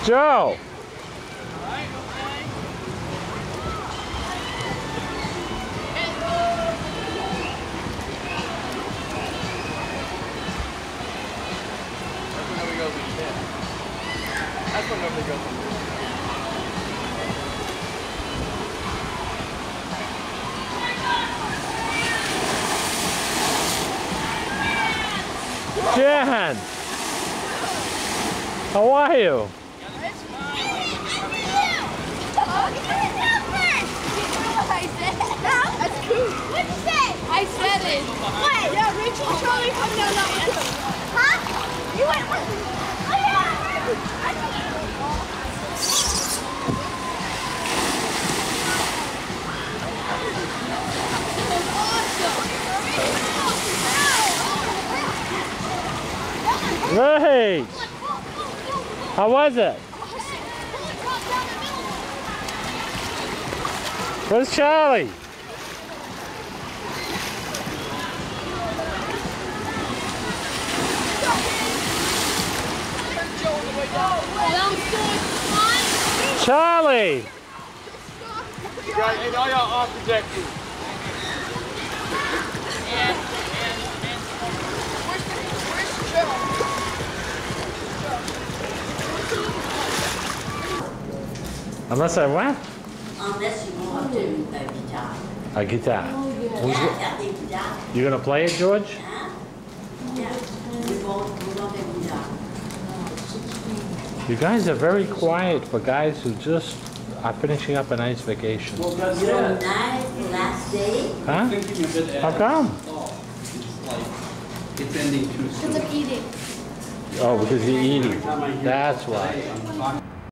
Joe! That's when nobody goes in. Jan! How are you? That's cool. What'd you say? I said it. What? Yeah, Rachel and Charlie come down that way. Huh? You went with me. Oh yeah, I heard you. Hey! How was it? Where's Charlie? Charlie! And all y'all are projecting. Unless I what? Unless you want to do a guitar. A guitar. Yeah, the guitar. You gonna play it, George? Huh? Yeah, we want a guitar. You guys are very quiet for guys who just are finishing up a nice vacation. Well, that's Your night, last day. Huh? Thinking a bit How come? Oh, it's like, it's ending too soon. Because I'm eating. Oh, because you're eating. Every time I hear That's today, why. I'm talking